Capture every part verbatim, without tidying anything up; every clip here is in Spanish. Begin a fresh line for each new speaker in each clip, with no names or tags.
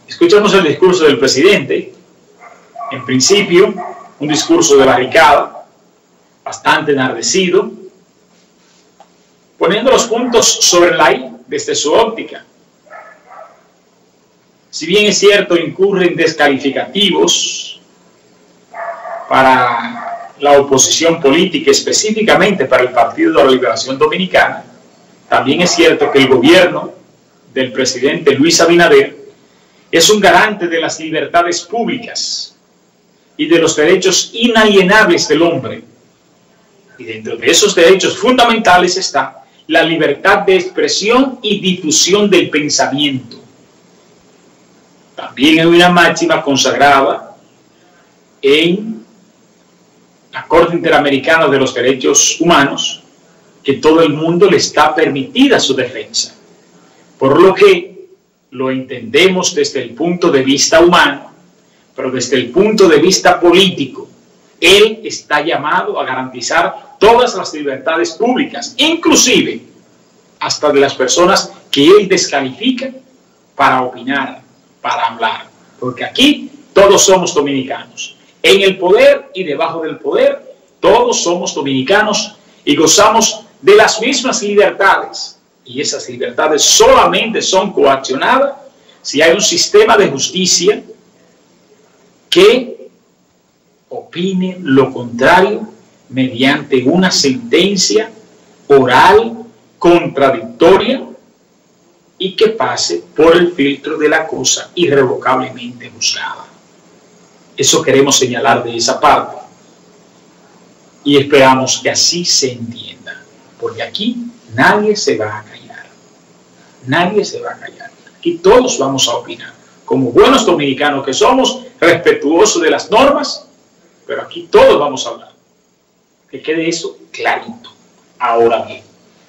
Escuchamos el discurso del presidente, en principio, un discurso de barricada, bastante enardecido, poniendo los puntos sobre la I desde su óptica. Si bien es cierto, incurren descalificativos para la oposición política, específicamente para el Partido de la Liberación Dominicana, también es cierto que el gobierno del presidente Luis Abinader es un garante de las libertades públicas y de los derechos inalienables del hombre. Y dentro de esos derechos fundamentales está la libertad de expresión y difusión del pensamiento. También hay una máxima consagrada en la Corte Interamericana de los Derechos Humanos, que todo el mundo le está permitida su defensa. Por lo que lo entendemos desde el punto de vista humano, pero desde el punto de vista político, él está llamado a garantizar todas las libertades públicas, inclusive hasta de las personas que él descalifica para opinar, para hablar, porque aquí todos somos dominicanos, en el poder y debajo del poder, todos somos dominicanos y gozamos de las mismas libertades, y esas libertades solamente son coaccionadas si hay un sistema de justicia que opine lo contrario mediante una sentencia oral contradictoria y que pase por el filtro de la cosa irrevocablemente juzgada. Eso queremos señalar de esa parte y esperamos que así se entienda, porque aquí nadie se va a callar, nadie se va a callar, aquí todos vamos a opinar, como buenos dominicanos que somos, respetuosos de las normas, pero aquí todos vamos a hablar, que quede eso clarito. Ahora bien,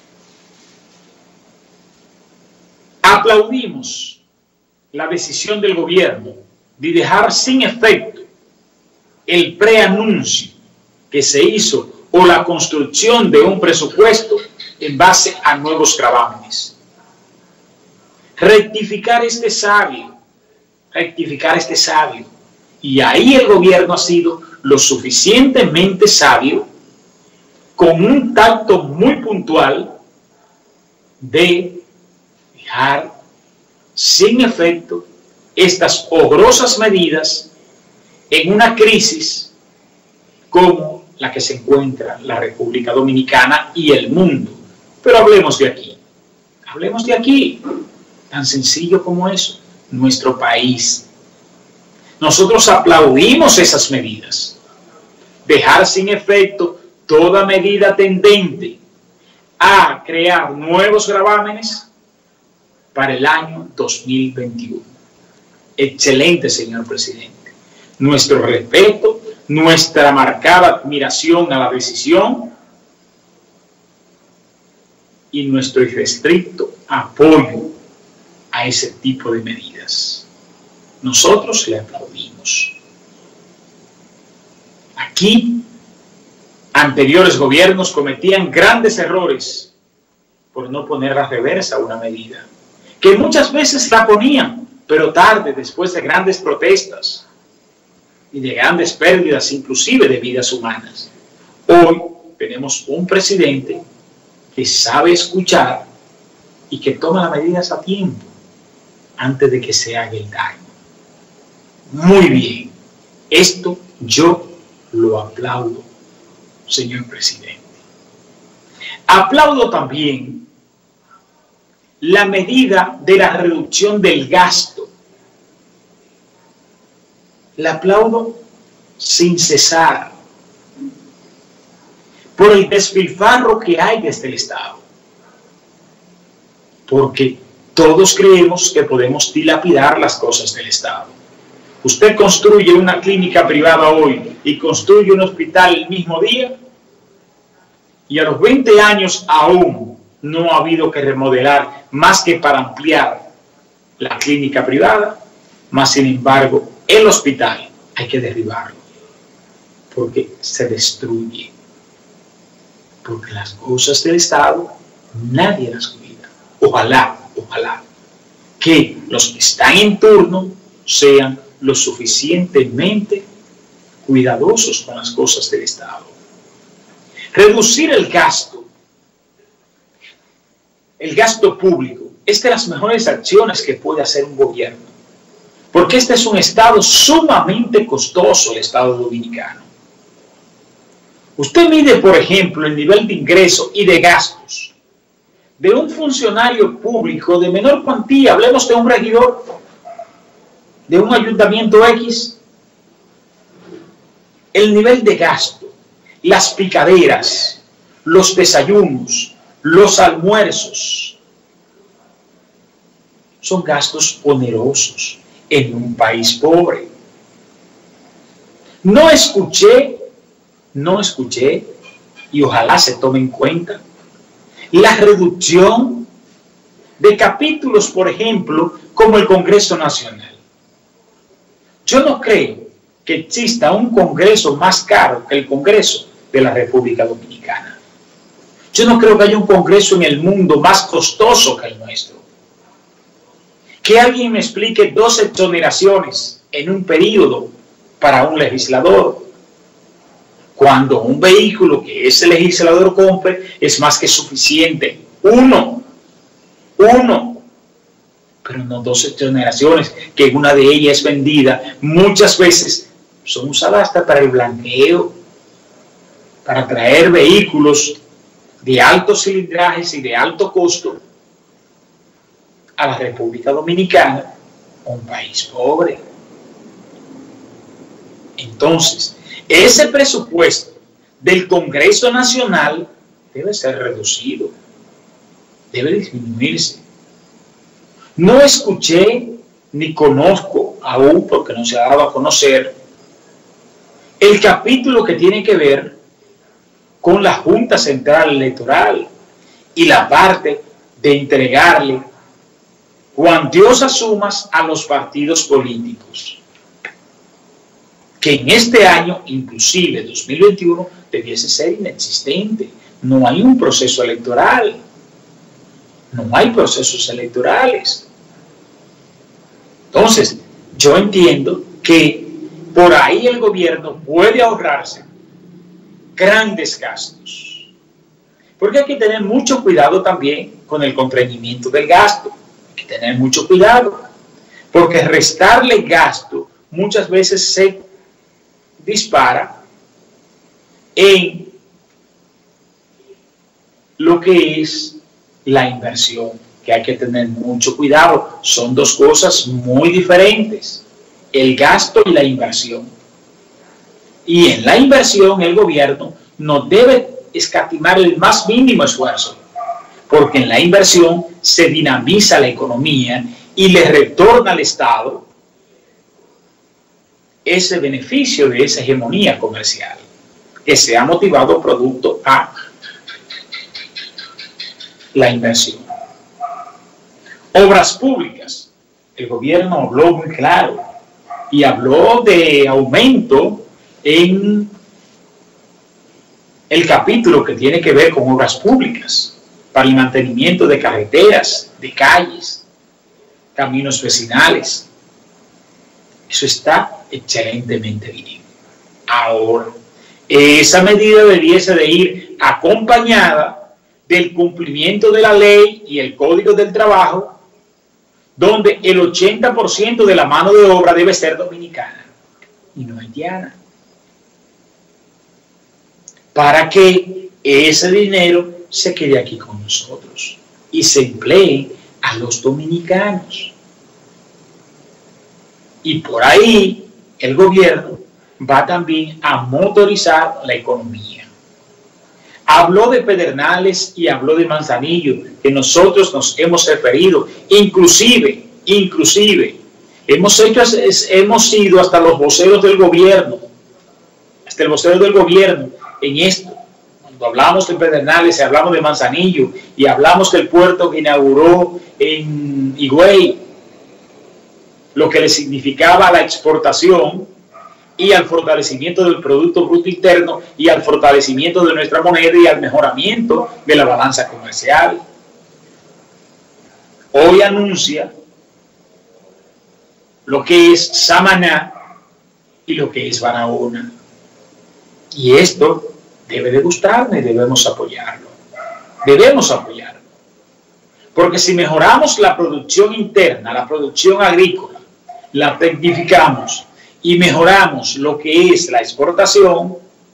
aplaudimos la decisión del gobierno de dejar sin efecto el preanuncio que se hizo o la construcción de un presupuesto en base a nuevos gravámenes. Rectificar este sabio, rectificar este sabio. Y ahí el gobierno ha sido lo suficientemente sabio, con un tacto muy puntual, de dejar sin efecto estas horrorosas medidas en una crisis como la que se encuentra la República Dominicana y el mundo. Pero hablemos de aquí, hablemos de aquí, tan sencillo como eso, nuestro país. Nosotros aplaudimos esas medidas, dejar sin efecto toda medida tendente a crear nuevos gravámenes para el año dos mil veintiuno. Excelente, señor presidente. Nuestro respeto, nuestra marcada admiración a la decisión y nuestro irrestricto apoyo a ese tipo de medidas. Nosotros le aplaudimos. Aquí, anteriores gobiernos cometían grandes errores por no poner a reversa una medida, que muchas veces la ponían, pero tarde, después de grandes protestas y de grandes pérdidas, inclusive de vidas humanas. Hoy tenemos un presidente que sabe escuchar y que toma las medidas a tiempo, antes de que se haga el daño. Muy bien, esto yo lo aplaudo, señor presidente. Aplaudo también la medida de la reducción del gasto. La aplaudo sin cesar por el despilfarro que hay desde el Estado, porque todos creemos que podemos dilapidar las cosas del Estado. Usted construye una clínica privada hoy y construye un hospital el mismo día, y a los veinte años aún no ha habido que remodelar más que para ampliar la clínica privada, más sin embargo el hospital hay que derribarlo porque se destruye, porque las cosas del Estado nadie las cuida. Ojalá, ojalá que los que están en turno sean lo suficientemente cuidadosos con las cosas del Estado. Reducir el gasto, el gasto público, es de las mejores acciones que puede hacer un gobierno, porque este es un Estado sumamente costoso, el Estado dominicano. Usted mide, por ejemplo, el nivel de ingresos y de gastos de un funcionario público de menor cuantía, hablemos de un regidor, de un ayuntamiento X, el nivel de gasto, las picaderas, los desayunos, los almuerzos, son gastos onerosos en un país pobre. No escuché, no escuché, y ojalá se tome en cuenta, la reducción de capítulos, por ejemplo, como el Congreso Nacional. Yo no creo que exista un Congreso más caro que el Congreso de la República Dominicana. Yo no creo que haya un Congreso en el mundo más costoso que el nuestro. Que alguien me explique dos exoneraciones en un periodo para un legislador, cuando un vehículo que ese legislador compre es más que suficiente. Uno, uno, pero no dos exoneraciones, que una de ellas es vendida, muchas veces son usadas hasta para el blanqueo, para traer vehículos de altos cilindrajes y de alto costo a la República Dominicana, un país pobre. Entonces, ese presupuesto del Congreso Nacional debe ser reducido, debe disminuirse. No escuché ni conozco aún, porque no se ha dado a conocer, el capítulo que tiene que ver con la Junta Central Electoral y la parte de entregarle cuantiosas sumas a los partidos políticos, que en este año, inclusive dos mil veintiuno, debiese ser inexistente. No hay un proceso electoral, no hay procesos electorales. Entonces, yo entiendo que por ahí el gobierno puede ahorrarse grandes gastos, porque hay que tener mucho cuidado también con el constreñimiento del gasto. Hay que tener mucho cuidado, porque restarle gasto muchas veces se dispara en lo que es la inversión, que hay que tener mucho cuidado. Son dos cosas muy diferentes, el gasto y la inversión. Y en la inversión el gobierno no debe escatimar el más mínimo esfuerzo, porque en la inversión se dinamiza la economía y le retorna al Estado ese beneficio de esa hegemonía comercial que se ha motivado producto a la inversión. Obras públicas. El gobierno habló muy claro y habló de aumento en el capítulo que tiene que ver con obras públicas para el mantenimiento de carreteras, de calles, caminos vecinales. Eso está excelentemente bien. Ahora, esa medida debiese de ir acompañada del cumplimiento de la ley y el Código del Trabajo, donde el ochenta por ciento de la mano de obra debe ser dominicana y no haitiana, para que ese dinero se quede aquí con nosotros y se emplee a los dominicanos. Y por ahí el gobierno va también a motorizar la economía. Habló de Pedernales y habló de Manzanillo, que nosotros nos hemos referido, inclusive, inclusive, hemos hecho, hemos sido hasta los voceros del gobierno, hasta el vocero del gobierno en esto. Cuando hablamos de Pedernales, hablamos de Manzanillo y hablamos del puerto que inauguró en Higüey, lo que le significaba la exportación y al fortalecimiento del Producto Bruto Interno y al fortalecimiento de nuestra moneda y al mejoramiento de la balanza comercial. Hoy anuncia lo que es Samaná y lo que es Barahona. Y esto debe de gustarme, debemos apoyarlo. Debemos apoyarlo. Porque si mejoramos la producción interna, la producción agrícola, la tecnificamos y mejoramos lo que es la exportación,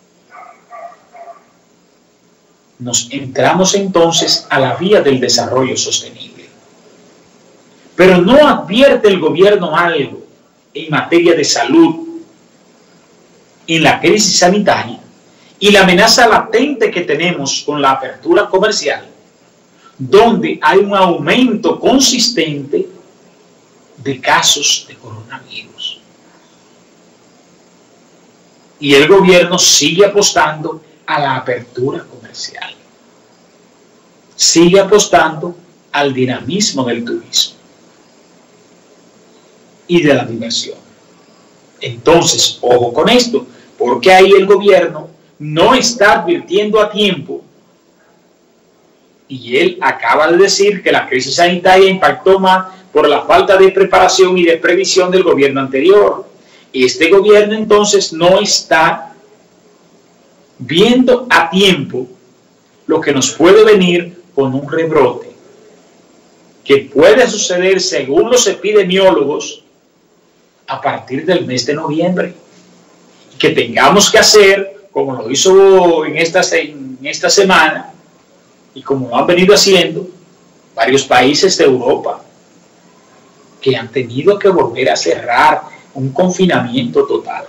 nos entramos entonces a la vía del desarrollo sostenible. Pero no advierte el gobierno algo en materia de salud, en la crisis sanitaria y la amenaza latente que tenemos con la apertura comercial, donde hay un aumento consistente de casos de coronavirus. Y el gobierno sigue apostando a la apertura comercial. Sigue apostando al dinamismo del turismo y de la diversión. Entonces, ojo con esto, porque ahí el gobierno no está advirtiendo a tiempo. Y él acaba de decir que la crisis sanitaria impactó más por la falta de preparación y de previsión del gobierno anterior. Este gobierno entonces no está viendo a tiempo lo que nos puede venir con un rebrote, que puede suceder según los epidemiólogos a partir del mes de noviembre. Y que tengamos que hacer, como lo hizo en esta, en esta semana, y como lo han venido haciendo varios países de Europa, que han tenido que volver a cerrar un confinamiento total.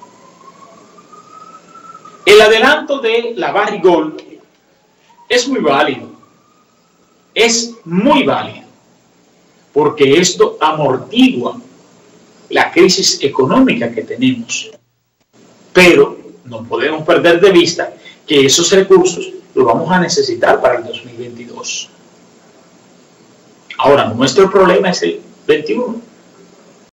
El adelanto de la Barrigold es muy válido, es muy válido, porque esto amortigua la crisis económica que tenemos. Pero no podemos perder de vista que esos recursos los vamos a necesitar para el dos mil veintidós. Ahora, nuestro problema es el veintiuno.